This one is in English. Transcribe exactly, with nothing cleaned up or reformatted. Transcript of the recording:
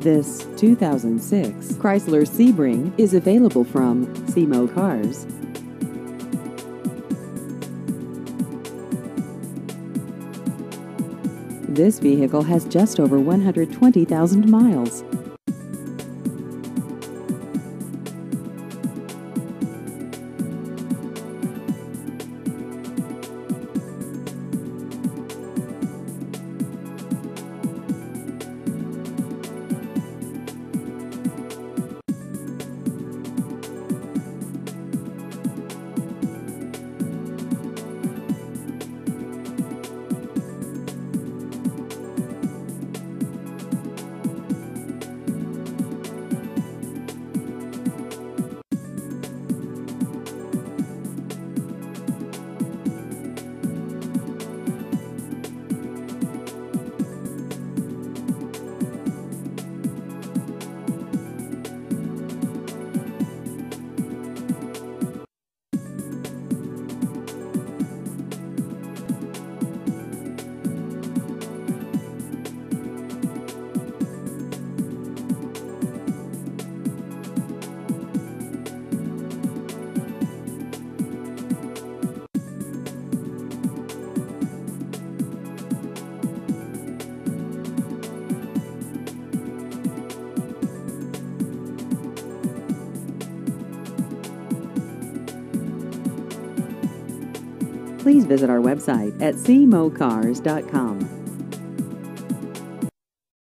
This two thousand six Chrysler Sebring is available from C M O Cars. This vehicle has just over one hundred twenty thousand miles. Please visit our website at c m o cars dot com.